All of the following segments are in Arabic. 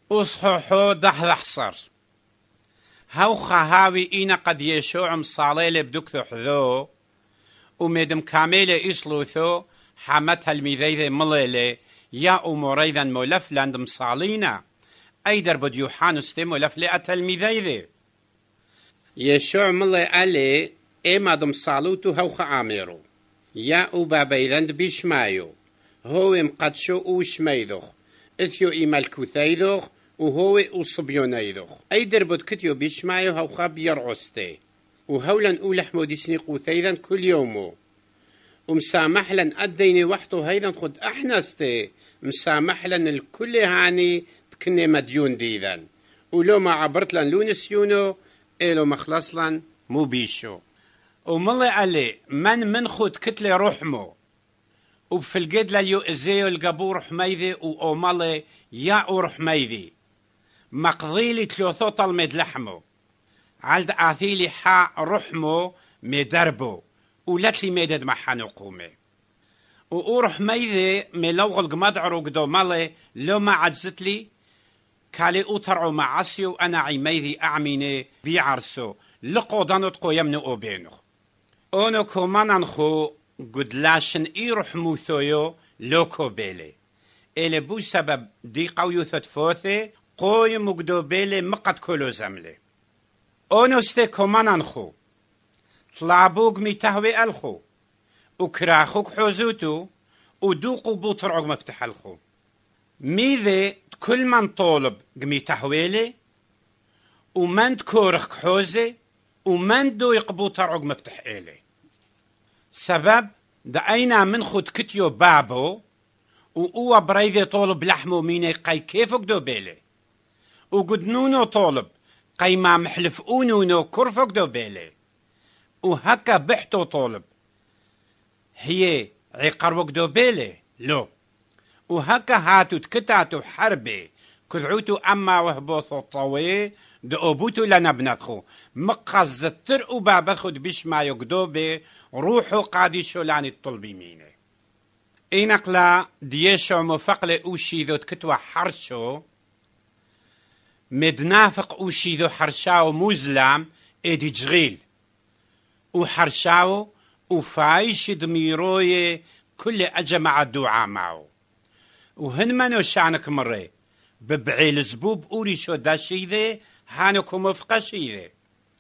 أصحوحو دحضح صر هاو خهاوي إينا قد يشوع مصاليل بدكثو حذو ومدم كاميلة إسلوثو حامتها المذيذة مليلة يا أموريذا مولف لاند مصالينا أيدر بديوحان استيمو لفلئة المذيذة يشوع ملي ألي إما دم صالوتو هاو خاميرو يا أوبا بيذند بيشمايو هو مقدشو وشميدوخ إثيو إما الكوثيدوخ وهو أصبيونيدوخ أيدر بود كتيو بيشمايو هاو خاب يرعستي وهولا أولحمو ديسني قوثيدا كل يومو ومسامحلا أديني وحطو هيدا خد أحنستي مسامحلا الكل هاني تكني مديون ديدا ولو ما عبرت لن لو نسيونو إلو مخلصلا مو بيشو ومالي علي من خد كتلي رحمو وفي القد لليو إزيو القبور حميذي وأمالي يا رحميذي مقضيلي تلوثو طلمد لحمو عالد آثيلي حا رحمو مدربو ولتلي ميدد محانو قومي ورحميذي ملوغ القمدعرو قدو مالي لو ما عجزتلي كالي أطرعو معاسيو أنا عميذي أعميني بيعرسو لقودانو تقو يمنو بينو أونو كومانانخو قد لاشن رحمو ثويو لوكو بيلي إلي بو سبب دي قويو ثتفوثي قوي مقدو بيلي مقد كلو زملي أونو ستي كومانانخو طلعبوك ميتهوي ألخو وكراخوك حوزوتو ودوقو بوطرعوك مفتح الخو ميذي كل من طولب قمي تحويلي ومن تكورخ حوزي ومن دو يقبو طرعوك مفتح إلي سبب دعينا من خد كتيو بابو وقوة بريذي طولب لحمو ميني قاي كيفك دو بيلي وقد نونو طولب قاي ما محلف نونو كرفك دو بيلي وهكا بحتو طولب هي عقروك دو بيلي لو وهكا هاتو تكتاتو حربي كذعوتو أما وهبوثو طوي دقوبوتو لنا بنتخو مقزتر وبابخد بيش ما يقدوبي روحو قاديشو لاني الطلبي ميني إينقلا ديشو مفقل أوشيذو تكتوا حرشو مدنافق أوشيذو حرشاو مزلام إيدي جغيل وحرشاو وفايش دميروي كل أجمع الدعاء معه وهن منو شعنك مري ببعيل زبوب أوري شو دا شيذي هانكو مفقا شيذي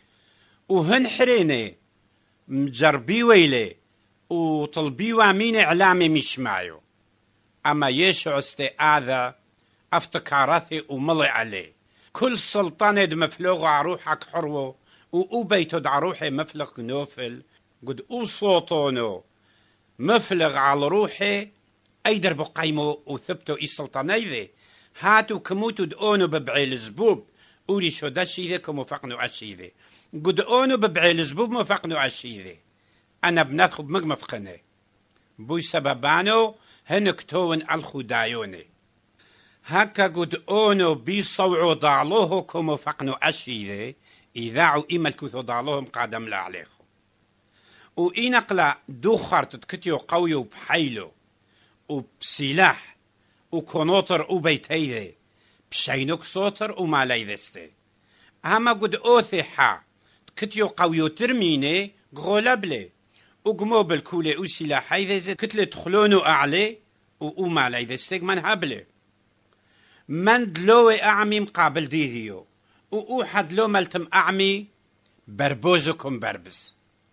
وهن حريني مجربي ويلي وطلبي وامين إعلامي مش معيو أما يشعو استئاذة افتكارثي وملي عليه كل سلطانة مفلوغ عروحك حروه وبيتو دعروحي مفلق نوفل قد صوتونو مفلغ على روحي أيدر بقيمو وثبتو سلطانيذي هاتو كموتو دقونو ببعيل زبوب أولي شو دا شيذي كموفقنو عشيذي قد أونو ببعيل زبوب موفقنو عشيذي أنا بنثخب مفقني بوي سببانو هنكتون الخدايوني هكا قد أونو بيصوعو ضعلوه كموفقنو عشيذي إذاعو إما الكثو ضعلوهم قادم لا عليهم وإنقلا دوخر تتكتيو قويو بحيلو وبسلاح وكونوتر وبيتيذي بشينوك صوتر وما ليذستي أما قد أوثيحا تكتيو قويو ترميني غولبلي وقمو بالكولي وسلاحي ذي كتلي تخلونو أعلي وما ليذستيك من هبلي من دلوي أعمي مقابل ديذيو وأوحد لو ملتم أعمي بربوزكم بربز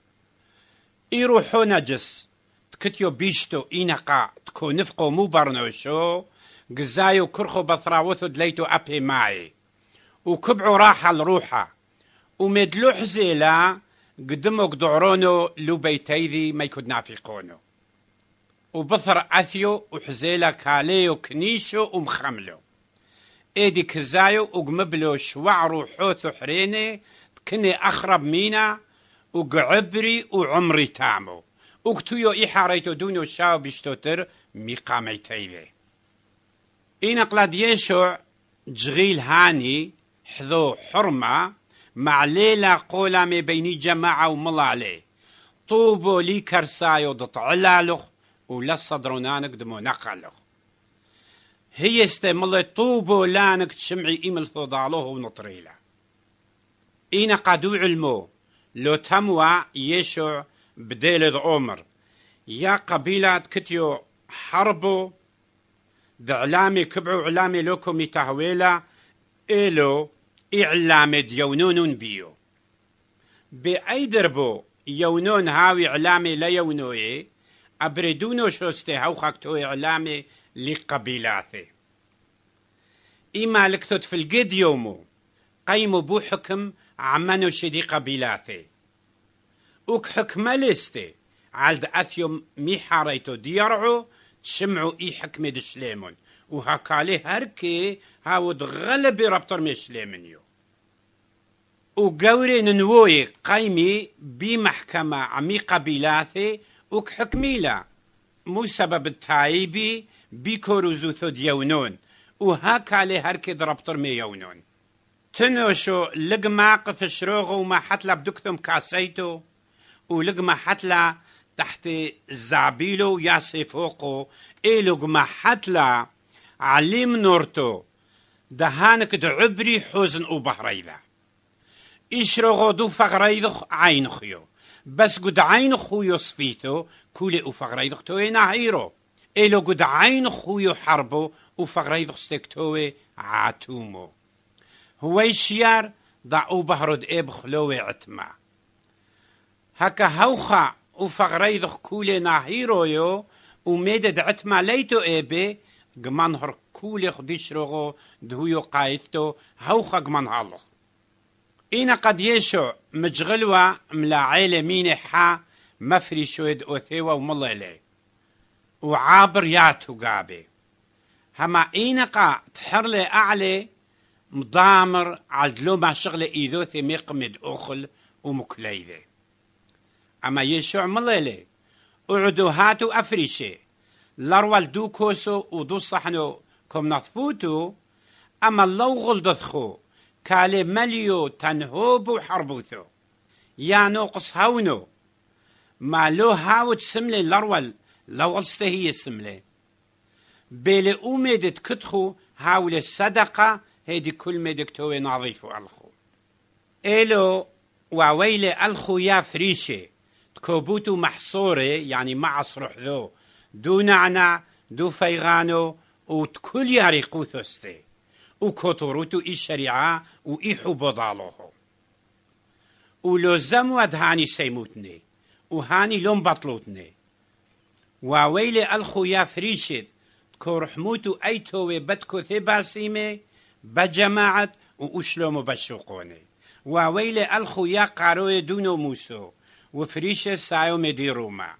يروحو نجس تكتيو بيشتو إينقا تكو نفقو مو برنوشو قزايو كرخو بطراوثو دليتو أبي معي وكبعو راحة لروحة ومدلو حزيلا قدمو قدعرونو لو بيتيذي ما يكود نافقونو وبثر أثيو وحزيلا كاليو كنيشو ومخملو ايدي كزايو وقمبلو شوعرو حوثو حريني كني أخرب مينا وقعبري وعمري تامو وكتويو إحاريتو دونو شاو بشتوتر ميقامي تيبي إنقلاد يشوع جغيل هاني حذو حرمة مع ليلة قولا مي بيني جماعة وملالي طوبو لي كرسايو دطعلالخ ولا صدرونانك دمو نقلخ هي استمل طوبو لانك تشمعي إيمل ثضالوه ونطريله إينا قادو علمو لو تموى يشوع بديل عمر يا قبيلة كتيو حربو دعلامي كبعو علامي لوكم يتهويلا إلو إعلامي ديونون بيو بأيدربو يونون هاوي إعلامي لا يونوي أبردونو شوستي هاوخاكتو إعلامي لقبيلاته إما لكتوت في القد يومو قيمو بو حكم عمانو شدي قبيلاته وك حكمة لستي عالد أثيوم ميحاريتو ديرعو تشمعو إي حكمة دشليمون وهكالي هركي هاود غلبي ربطر مشليمنيو وقوري ننوي قيمي بمحكمة عمي قبيلاته وك حكميلا مو سبب التايبي بكوروزوثو ديونون وهكالي هركي دربطر ميونون تنوشو لقما قتشروغو ما حتلا بدكتم كاسيتو ولقما حتلا تحت الزعبيلو ياسي فوقو إلقما حتلا عليم نورتو دهانك دعبري حزن وبهريلا إشروغو دو فغريدخ عينخيو بس قد عينخو يصفيتو كولي وفغريدخ توي ناهيرو إلو قد عينخو يحربو وفغريدخ ستكتوي عاتومو هو الشيار ضعو بهرد خلوي عتما هكا هوخا وفغريدخ كولي ناهيرويو وميدد عتما ليتو قمانهر كولي خديش رغو دهويو قايتو هوخا قمانهالخ إنا قد يشو مجغلوا ملا عيلة مين حا مفري شويد أوثيوا وملالي وعابر ياتو قابي هما إنا قا تحرلي أعلي مضامر عدلو ما شغل إيدوثي ميقمد أخل ومكليذي أما يشوع ملالي أعدو هاتو أفريشي لروال دو كوسو ودو صحنو كم نطفوتو أما اللو غلدتخو كالي مليو تنهوبو حربوثو يا نوقص هونو ما لو هاوت سملي لروال لو استهي سملي بيلي أميدت كتخو هاول الصدقة هيدي كل مدكتوي نظيفو ألخو إلو وويلي ألخو يا فريشي تكوبوتو محصوري يعني معص روح دو نعنع دو فيغانو وتكل ياريقو ثستي وكوتوروتو إي الشريعة وإي حبضالوهو ولو زمود هاني سيموتني وهاني لوم بطلوتني وويلي ألخو يا فريشت كو رحموتو أيتوي بدكو ثباسيمي بجماعة وأشلومو بشوقوني وويلي ألخو يا قاروي دونو موسو وفريشة سايو مديروما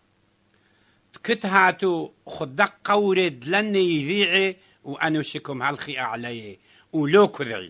تكتهاتو خدق قورد لن يذيعي وأنو شكم هالخي أعليه ولو كذعي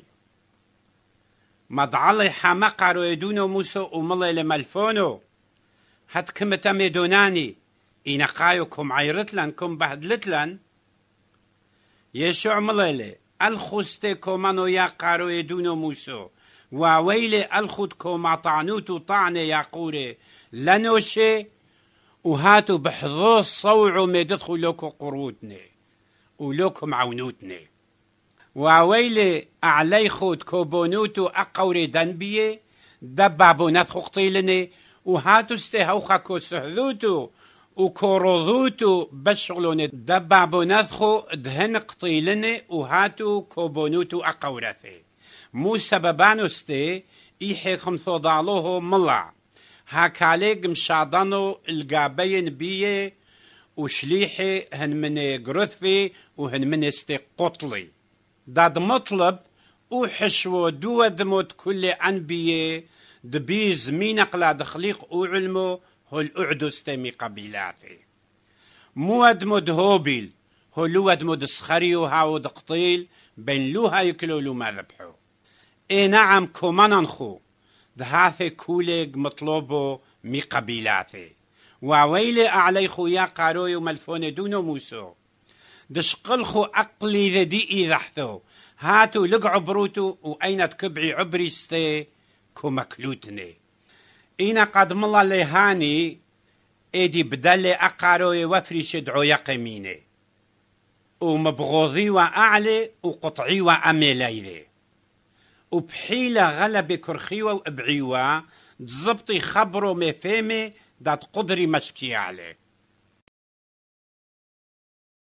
مضعلي حماقا رويدونو موسو ومالي لملفونو هات كمتا ميدوناني إنا قايوكم عيرتلن كم بهدلتلن يشوع مالي الخستي كومانو يا قارويدونو موسو وويلي الخد كوما طعنوتو طعني يا قوري لنوشي وهاتو بحظوظ صوعو ميددخو لوكو قرودني ولوكو معونوتني وويلي أعلي خود كوبونوتو أقوري دنبيه دبابونات قطيلني وهاتو استهوخا كوسهذوتو وكوروذوتو بشغلوني دبابونات خو دهن قطيلني وهاتو كوبونوتو أقورثي مو سببانو استي إيحيكم ثوضالوه ملع هاكاليق مشاضانو القابين بيه وشليحي هن من قرثفي وهن من استي قطلي داد مطلب وحشو دود موت كل أنبيه دبيز مينق لا دخليق وعلمو هو الأعدو استمي قبيلاتي مواد مود هوبيل هو لود مود سخريو هاود قطيل بين لوها يكلو لو ما ذبحو اي نعم كومانانخو دهاثي كوليق مطلوبو مي قبيلاتي وويلي أعليخو يا قاروي وملفون دونو موسو دشقلخو أقلي ذدي إذحثو هاتو لقعو بروتو وأين تكبعي عبري ستي كومكلوتني إنا قد ملا ليهاني إيدي بدالي أقاروي وفري شدعو يقميني ومبغوضي وأعلى وقطعي وأميليلي وبحيلة غلبة كرخيوة وأبعيوة تزبطي خبره مفهمي دات قدري مشكي عليه